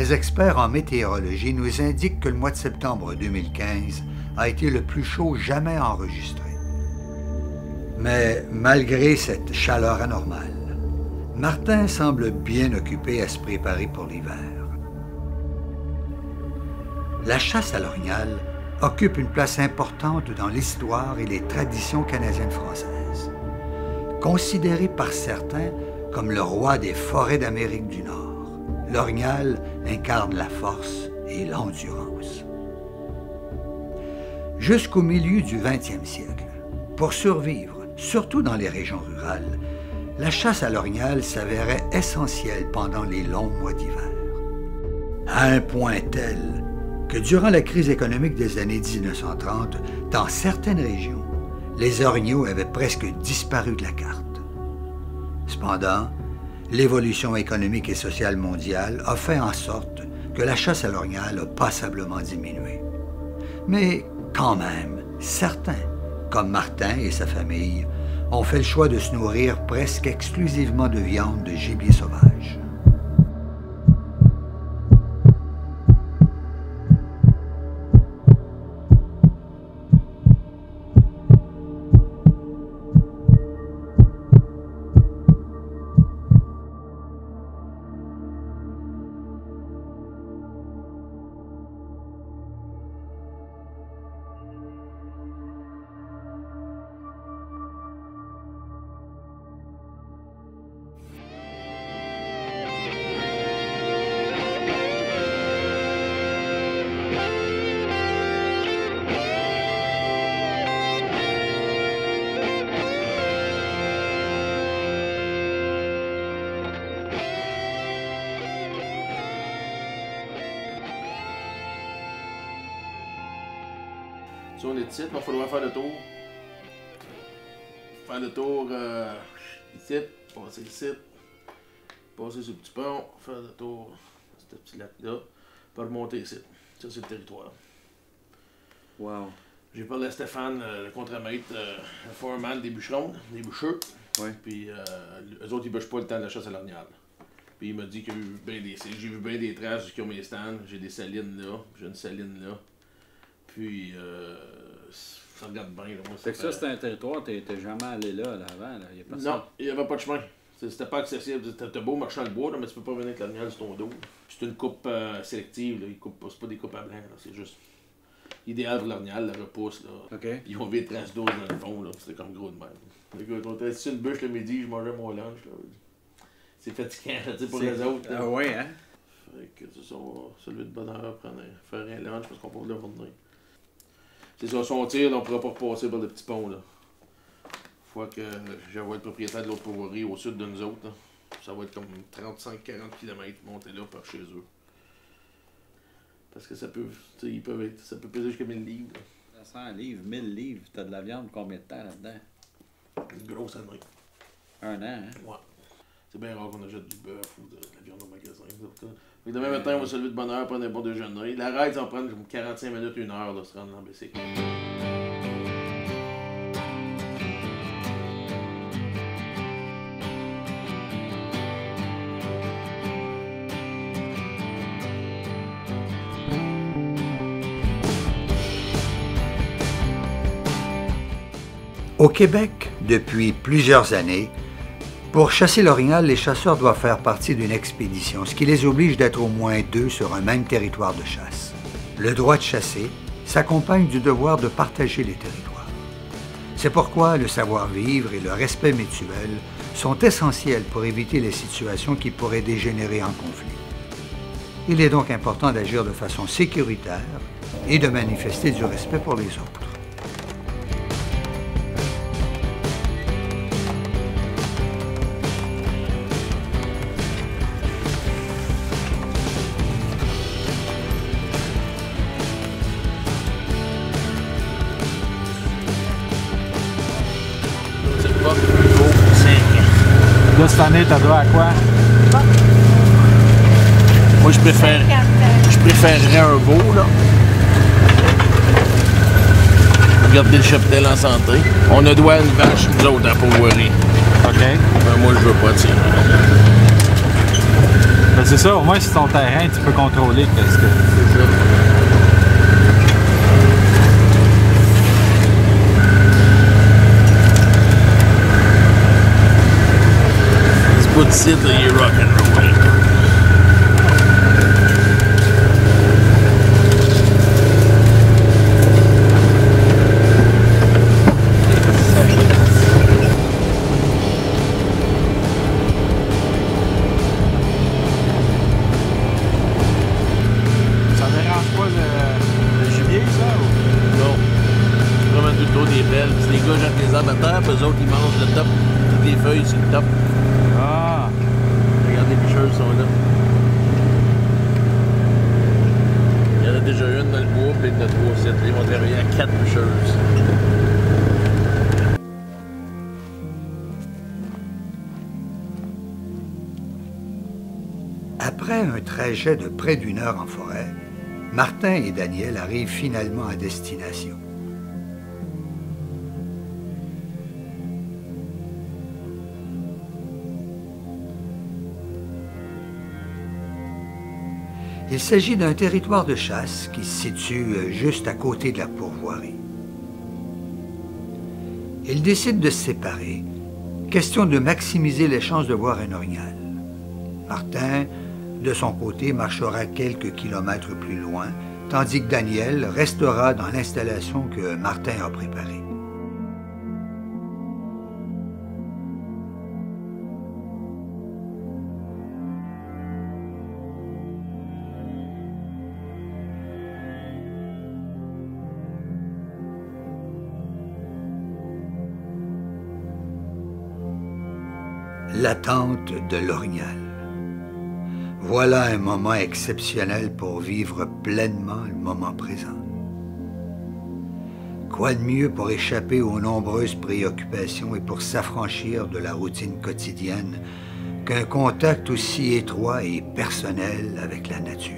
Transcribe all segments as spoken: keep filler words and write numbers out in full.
Les experts en météorologie nous indiquent que le mois de septembre deux mille quinze a été le plus chaud jamais enregistré. Mais malgré cette chaleur anormale, Martin semble bien occupé à se préparer pour l'hiver. La chasse à l'orignal occupe une place importante dans l'histoire et les traditions canadiennes-françaises. Considéré par certains comme le roi des forêts d'Amérique du Nord, l'orignal incarne la force et l'endurance. Jusqu'au milieu du vingtième siècle, pour survivre, surtout dans les régions rurales, la chasse à l'orignal s'avérait essentielle pendant les longs mois d'hiver. À un point tel que durant la crise économique des années mille neuf cent trente, dans certaines régions, les orignaux avaient presque disparu de la carte. Cependant, l'évolution économique et sociale mondiale a fait en sorte que la chasse à l'orignal a passablement diminué. Mais quand même, certains, comme Martin et sa famille, ont fait le choix de se nourrir presque exclusivement de viande de gibier sauvage. Si on est ici, il va falloir faire le tour. Faire le tour euh, ici, passer ici, passer sur le petit pont, faire le tour de ce petit lac-là, puis remonter ici. Ça, c'est le territoire. Wow. J'ai parlé à Stéphane, euh, le contre-maître, euh, le foreman des bûcherons, des bûcheux. Ouais. Puis euh, eux autres, ils bûchent pas le temps de la chasse à l'orignal. Puis il m'a dit qu'il y a eu bien des, j'ai vu bien des traces jusqu'à mes stands. J'ai des salines là, j'ai une saline là. Puis, euh, ça regarde bien. Là, moi, fait que ça, c'était un territoire, t'étais jamais allé là, là avant, là. Y a personne. Non, il n'y avait pas de chemin. C'était pas accessible. C'était beau marcher dans le bois, là, mais tu peux pas venir avec l'orignal sur ton dos. C'est une coupe euh, sélective, là. Ils coupent pas, c'est pas des coupes à blanc, c'est juste idéal pour l'orignal, la repousse. Là. Okay. Ils ont vu des traces d'eau dans le fond, là. C'était comme gros de même. On était assis une bûche le midi, je mangeais mon lunch. C'est fatigant, tu sais, pour les autres. Ah ouais, hein? Fait que c'est ça, on va se lever de bonne heure, prendre un, faire un lunch parce qu'on peut le revenir. C'est ça, si on tire, on ne pourra pas repasser par le petit pont. Là. Une fois que j'envoie le propriétaire de l'autre pourvoirie au sud de nous autres, là, ça va être comme trente-cinq à quarante kilomètres monter là par chez eux. Parce que ça peut, ils peuvent être, ça peut peser jusqu'à mille livres. Là. cent livres, mille livres, t'as de la viande combien de temps là-dedans? Une grosse année. Un an, hein? Ouais. C'est bien rare qu'on achète du bœuf ou de, de la viande au magasin. Fait que demain matin, on va se lever de bonne heure, prendre un bon déjeuner. La ride, ça va prendre quarante-cinq minutes, une heure, de se rendre dans le bicycle. Au Québec, depuis plusieurs années, pour chasser l'orignal, les chasseurs doivent faire partie d'une expédition, ce qui les oblige d'être au moins deux sur un même territoire de chasse. Le droit de chasser s'accompagne du devoir de partager les territoires. C'est pourquoi le savoir-vivre et le respect mutuel sont essentiels pour éviter les situations qui pourraient dégénérer en conflit. Il est donc important d'agir de façon sécuritaire et de manifester du respect pour les autres. Là, cette année, t'as droit à quoi? Moi, je préfère. Je préférerais un veau, là. Garder le cheptel en santé. On a droit à une vache, nous autres, à pourvoirie. OK. Ben, moi, je veux pas tirer. c'est ça, au moins c'est ton terrain, tu peux contrôler qu'est-ce que... C'est ça. Ce bout de site, là, il est rock'n'roll. Les gars jettent les arbres à terre, puis eux autres ils mangent le top, toutes les feuilles sur le top. Ah! Regardez, les picheuses sont là. Il y en a déjà une dans le bois, puis il y en a trois sites. Ils vont travailler à quatre picheuses. Après un trajet de près d'une heure en forêt, Martin et Daniel arrivent finalement à destination. Il s'agit d'un territoire de chasse qui se situe juste à côté de la pourvoirie. Ils décident de se séparer, question de maximiser les chances de voir un orignal. Martin, de son côté, marchera quelques kilomètres plus loin, tandis que Daniel restera dans l'installation que Martin a préparée. L'attente de l'orignal. Voilà un moment exceptionnel pour vivre pleinement le moment présent. Quoi de mieux pour échapper aux nombreuses préoccupations et pour s'affranchir de la routine quotidienne qu'un contact aussi étroit et personnel avec la nature.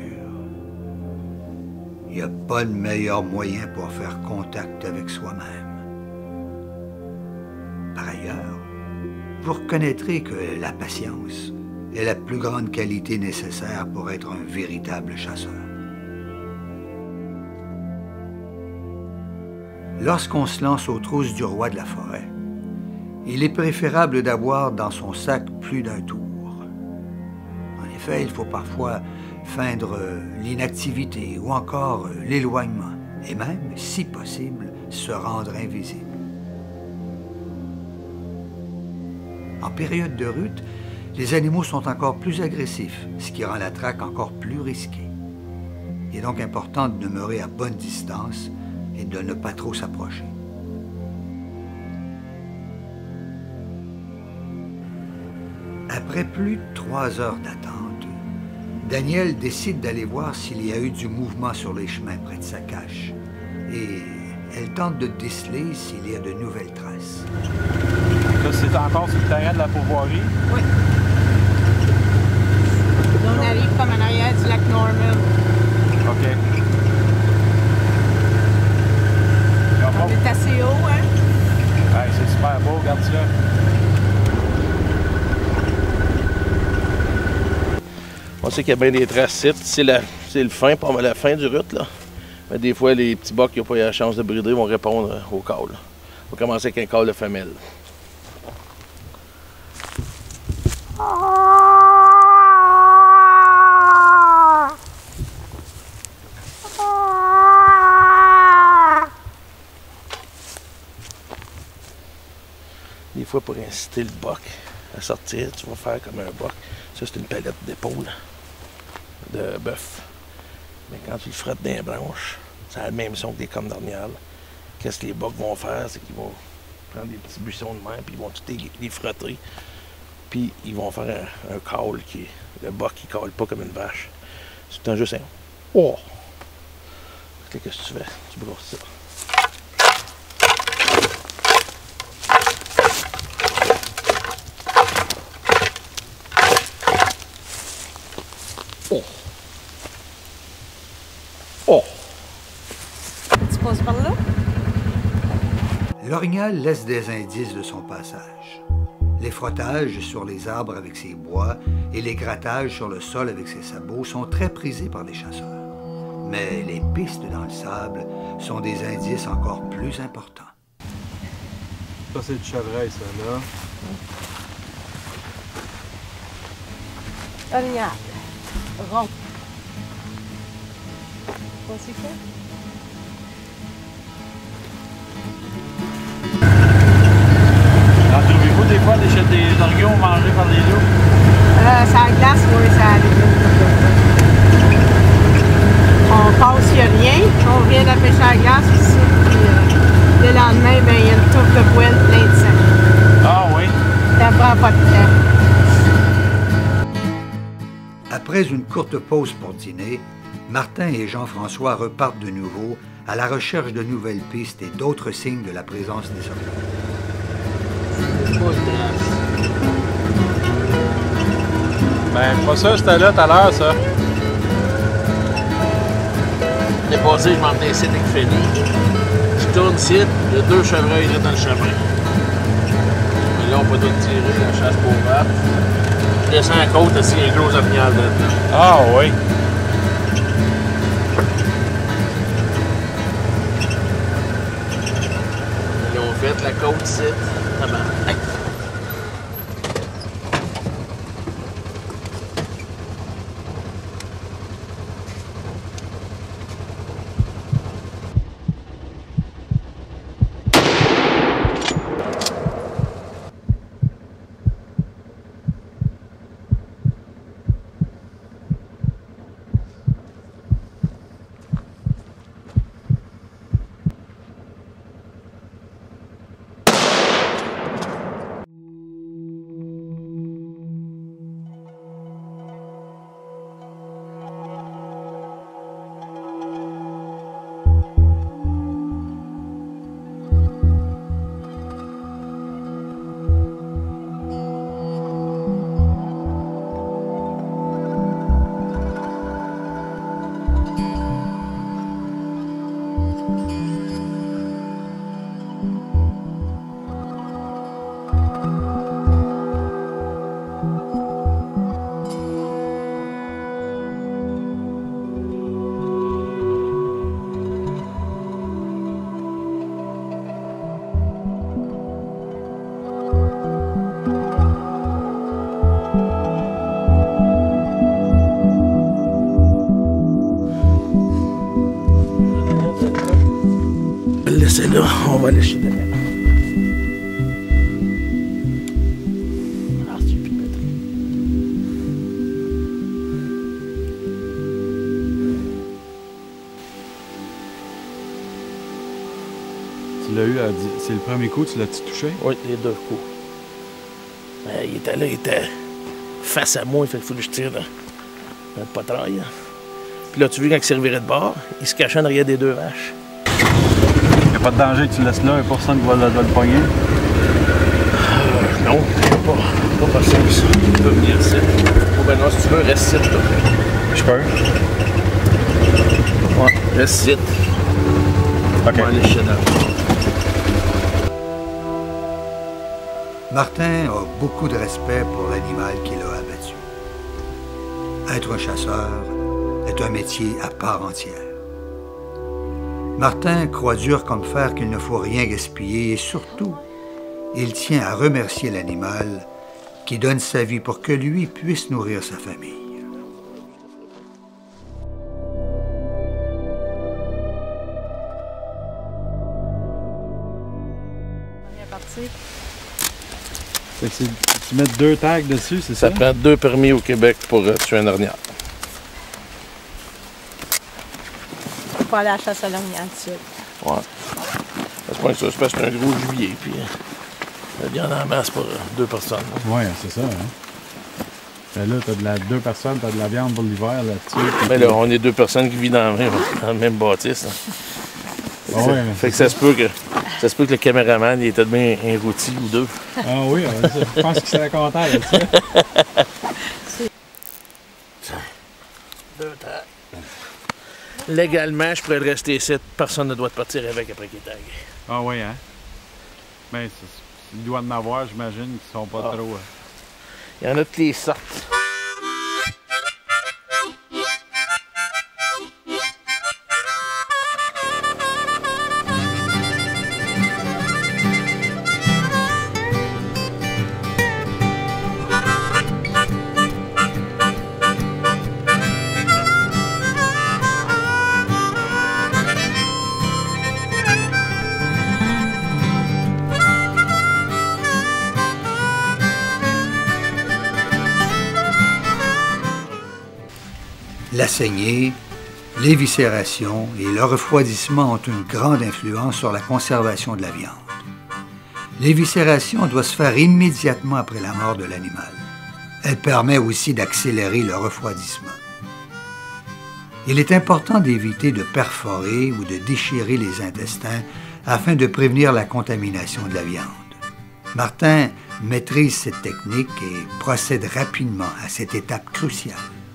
Il n'y a pas de meilleur moyen pour faire contact avec soi-même. Par ailleurs, vous reconnaîtrez que la patience est la plus grande qualité nécessaire pour être un véritable chasseur. Lorsqu'on se lance aux trousses du roi de la forêt, il est préférable d'avoir dans son sac plus d'un tour. En effet, il faut parfois feindre l'inactivité ou encore l'éloignement, et même, si possible, se rendre invisible. En période de rut, les animaux sont encore plus agressifs, ce qui rend la traque encore plus risquée. Il est donc important de demeurer à bonne distance et de ne pas trop s'approcher. Après plus de trois heures d'attente, Daniel décide d'aller voir s'il y a eu du mouvement sur les chemins près de sa cache. Et elle tente de déceler s'il y a de nouvelles traces. Là, c'est encore sur le terrain de la pourvoirie? Oui. Là, on arrive comme en arrière du lac Norman. OK. On est assez haut, hein? Ouais, c'est super beau, regarde ça. On sait qu'il y a bien des traces sites. C'est le fin, pas mal la fin du route, là. Mais des fois, les petits bocs qui n'ont pas eu la chance de brider vont répondre au call. On va commencer avec un call de femelle. Des fois, pour inciter le boc à sortir, tu vas faire comme un boc. Ça, c'est une palette d'épaule de bœuf. Mais quand tu le frottes dans les branches, ça a le même son que des cornes d'orignal. Qu'est-ce que les bocs vont faire? C'est qu'ils vont prendre des petits buissons de mer, puis ils vont tout les, les frotter. Puis ils vont faire un, un call qui est. Le boc qui cale pas comme une vache. C'est un juste un. Oh! Qu'est-ce que tu fais? Tu brosses ça. Oh! Oh! Tu passes par là? L'orignal laisse des indices de son passage. Les frottages sur les arbres avec ses bois et les grattages sur le sol avec ses sabots sont très prisés par les chasseurs. Mais les pistes dans le sable sont des indices encore plus importants. Ça, c'est du chevreuil, ça, là. Orignal. Rond. Voici quoi? En trouvez-vous des fois des, des orignaux mangés par les loups? Euh, ça glace, oui, ça arrive. On passe, il n'y a rien. On vient de la pêche à la glace ici. Puis, euh, le lendemain, ben, il y a une touffe de poêle plein de sang. Ah oui? Ça prend pas de temps. Après une courte pause pour dîner, Martin et Jean-François repartent de nouveau à la recherche de nouvelles pistes et d'autres signes de la présence des orignaux. Ben, pas ça, c'était là tout à l'heure, ça. L'année passée, je m'en venais ici avec Félie. Je tourne ici, il y a deux chevreuils là dans le chemin. Mais là, on peut tout tirer la chasse pour vape. Je descends à la côte, ici, il y a un gros orignal dedans. Ah oui. Ils ont fait la côte ici. Ah ben, hey. Laissez là, on va lécher de là. Ah, c'est plus de batterie. Tu l'as eu, à... c'est le premier coup, tu l'as-tu touché? Oui, les deux coups. Mais il était là, il était face à moi, il faut que je tire dans, dans le potrail. Puis là, tu vois, quand il servirait de bord, il se cachait en arrière des deux vaches. Il n'y a pas de danger que tu laisses là et personne ne va, va le pogner? Euh, non, pas, pas possible ça. Tu peux venir ici. Oh ben non, si tu veux, reste ici, toi. Je peux? Ouais, reste ici. OK. On va aller chez nous. Martin a beaucoup de respect pour l'animal qu'il a abattu. Être un chasseur est un métier à part entière. Martin croit dur comme fer qu'il ne faut rien gaspiller et surtout, il tient à remercier l'animal qui donne sa vie pour que lui puisse nourrir sa famille. On est parti. Fait que tu mets deux tags dessus, c'est ça? Ça prend deux permis au Québec pour euh, tuer un orignal. Faut pas aller à la chasse à l'orignal tout de suite. Ouais. C'est pas que ça, c'est parce que c'est un gros juillet, puis euh, la viande en masse pour euh, deux personnes. Oui, c'est ça. Hein? Ben là, t'as de la deux personnes, t'as de la viande pour l'hiver là-dessus. Mais là, on est deux personnes qui vivent dans, dans le même bâtisse. Hein. Fait, Ah que, ouais, ça, fait que ça se peut que ça se peut que le caméraman il était bien un rôti ou deux. Ah oui, je pense qu'il serait content de ça. Deux tags. Légalement, je pourrais rester ici. Personne ne doit te partir avec après qu'il est tagué. Ah oui, hein? Ben, Il doit en avoir, j'imagine, qui sont pas Ah. trop... euh, Il y en a toutes les sortes. La saignée, l'éviscération et le refroidissement ont une grande influence sur la conservation de la viande. L'éviscération doit se faire immédiatement après la mort de l'animal. Elle permet aussi d'accélérer le refroidissement. Il est important d'éviter de perforer ou de déchirer les intestins afin de prévenir la contamination de la viande. Martin maîtrise cette technique et procède rapidement à cette étape cruciale.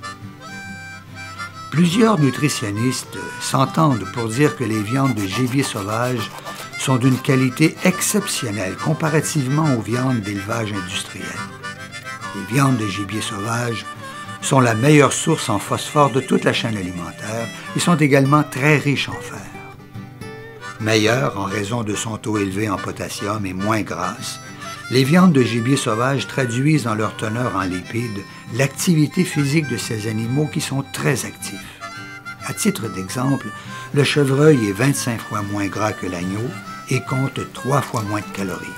Plusieurs nutritionnistes s'entendent pour dire que les viandes de gibier sauvage sont d'une qualité exceptionnelle comparativement aux viandes d'élevage industriel. Les viandes de gibier sauvage sont la meilleure source en phosphore de toute la chaîne alimentaire et sont également très riches en fer. Meilleures en raison de son taux élevé en potassium et moins grasses, les viandes de gibier sauvage traduisent dans leur teneur en lipides l'activité physique de ces animaux qui sont très actifs. À titre d'exemple, le chevreuil est vingt-cinq fois moins gras que l'agneau et compte trois fois moins de calories.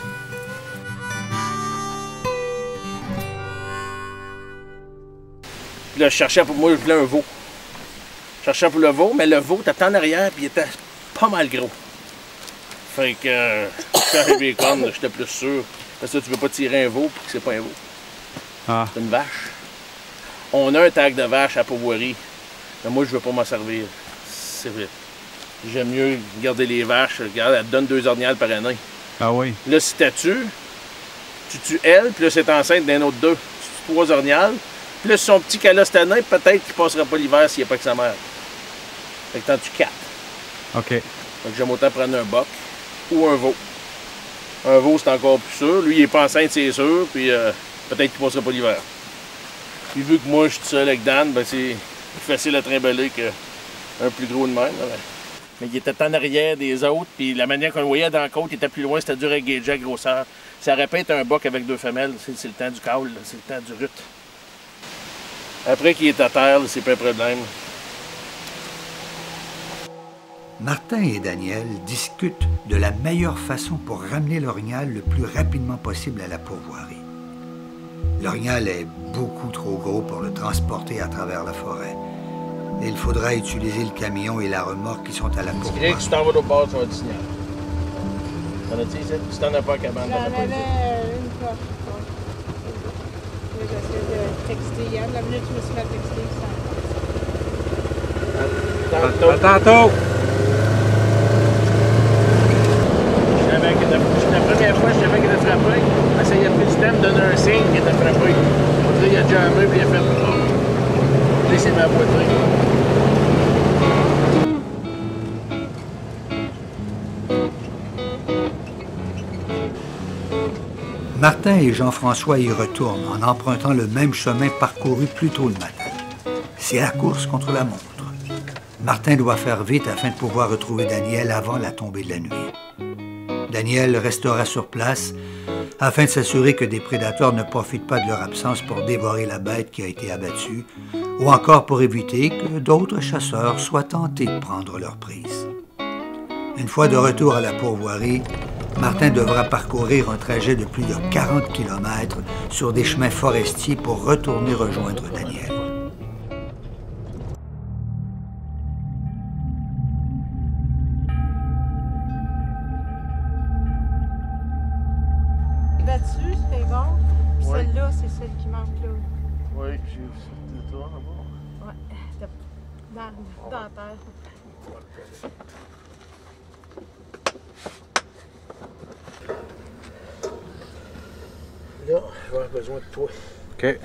Puis là, je cherchais pour moi, je voulais un veau. Je cherchais pour le veau, mais le veau était en arrière puis il était pas mal gros. Fait que euh, faire les bacon, j'étais plus sûr. Parce que tu peux pas tirer un veau pour que c'est pas un veau. Ah. C'est une vache. On a un tag de vache à pourvoirie. Mais moi, je veux pas m'en servir. C'est vrai. J'aime mieux garder les vaches. Regarde, elle te donne deux orniales par année. Ah oui? Là, si tu tues, tu tues elle, puis là, c'est enceinte d'un autre deux. Tu tues trois orniales. Puis là, si son petit qu'elle a cette année, peut-être qu'il passera pas l'hiver s'il n'y a pas que sa mère. Fait que t'en tues quatre. OK. Donc j'aime autant prendre un boc ou un veau. Un veau, c'est encore plus sûr. Lui, il n'est pas enceinte, c'est sûr. Puis euh, peut-être qu'il ne passera pas l'hiver. Puis vu que moi, je suis tout seul avec Dan, ben c'est plus facile à trimballer qu'un plus gros de même. Là. Mais il était en arrière des autres. Puis la manière qu'on le voyait dans la côte, il était plus loin. C'était dur à gager la grosseur. Ça répète un boc avec deux femelles. C'est le temps du caule. C'est le temps du rut. Après qu'il est à terre, c'est pas un problème. Martin et Daniel discutent de la meilleure façon pour ramener l'orignal le plus rapidement possible à la pourvoirie. L'orignal est beaucoup trop gros pour le transporter à travers la forêt. Il faudra utiliser le camion et la remorque qui sont à la Tu pourvoirie. dirais que tu t'en vas au bord, tu vas te signaler. T'en as-tu ici? Si t'en as pas à cabane, J'en t'en as pas avais ici. euh, une fois. Ouais. J'essaie de texter hier. La minute que je me suis fait texter, ça. Tantôt, À tantôt! je savais que la première fois, je savais qu'il était frappé. Essayait de plus du temps, me donner un signe qu'il était frappé. On dirait qu'il a jammé puis il a fait. Là, c'est ma poitrine. Martin et Jean-François y retournent en empruntant le même chemin parcouru plus tôt le matin. C'est la course contre la montre. Martin doit faire vite afin de pouvoir retrouver Daniel avant la tombée de la nuit. Daniel restera sur place afin de s'assurer que des prédateurs ne profitent pas de leur absence pour dévorer la bête qui a été abattue ou encore pour éviter que d'autres chasseurs soient tentés de prendre leur prise. Une fois de retour à la pourvoirie, Martin devra parcourir un trajet de plus de quarante kilomètres sur des chemins forestiers pour retourner rejoindre Daniel. Battu, c'était bon. Puis Ouais. celle-là, c'est celle qui manque là. Oui, j'ai vu ça. Toi, d'abord. Ouais, c'était dans, dans la terre. Là, je vais avoir besoin de toi. OK.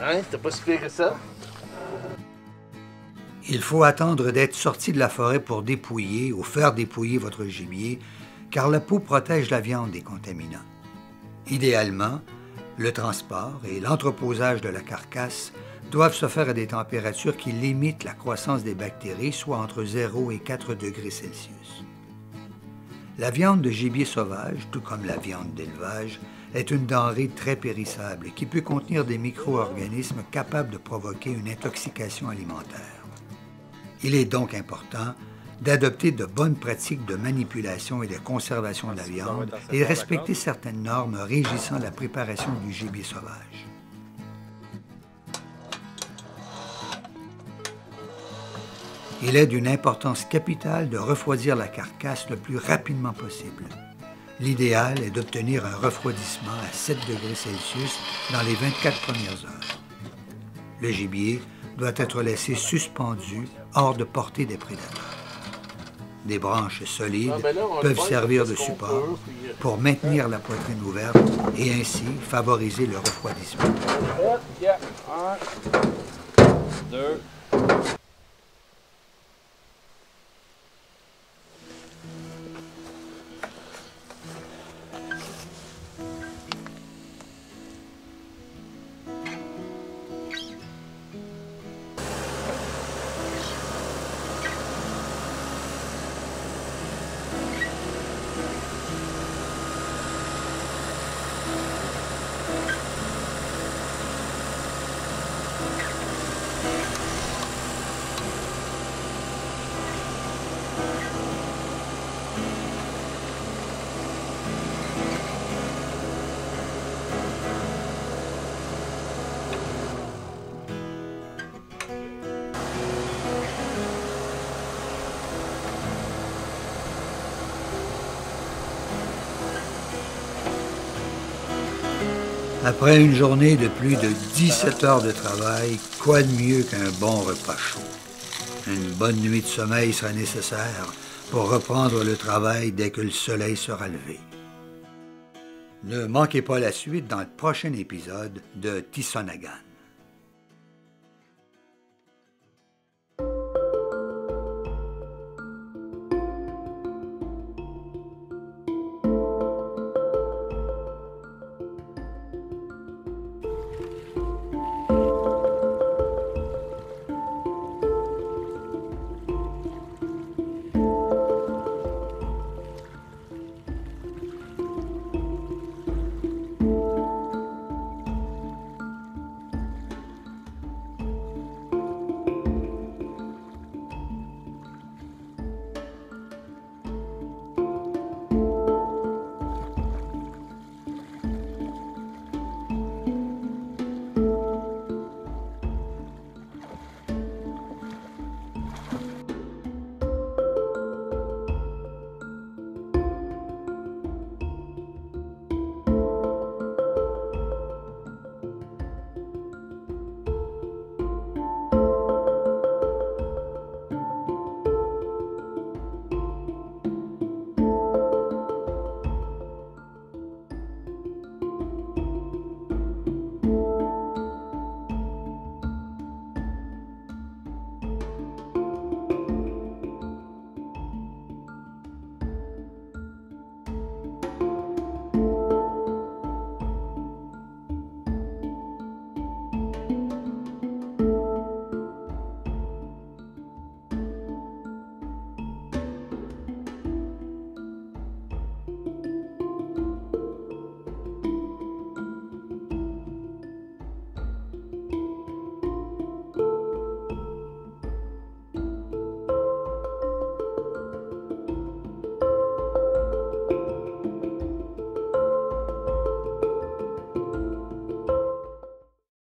Hein? C'était pas si pire que ça? Il faut attendre d'être sorti de la forêt pour dépouiller ou faire dépouiller votre gibier, car la peau protège la viande des contaminants. Idéalement, le transport et l'entreposage de la carcasse doivent se faire à des températures qui limitent la croissance des bactéries, soit entre zéro et quatre degrés Celsius. La viande de gibier sauvage, tout comme la viande d'élevage, est une denrée très périssable qui peut contenir des micro-organismes capables de provoquer une intoxication alimentaire. Il est donc important d'adopter de bonnes pratiques de manipulation et de conservation de la viande et de respecter certaines normes régissant la préparation du gibier sauvage. Il est d'une importance capitale de refroidir la carcasse le plus rapidement possible. L'idéal est d'obtenir un refroidissement à sept degrés Celsius dans les vingt-quatre premières heures. Le gibier doit être laissé suspendu hors de portée des prédateurs. Des branches solides peuvent servir de support pour maintenir la poitrine ouverte et ainsi favoriser le refroidissement. Un, deux. Après une journée de plus de dix-sept heures de travail, quoi de mieux qu'un bon repas chaud? Une bonne nuit de sommeil sera nécessaire pour reprendre le travail dès que le soleil sera levé. Ne manquez pas la suite dans le prochain épisode de Tissonagan.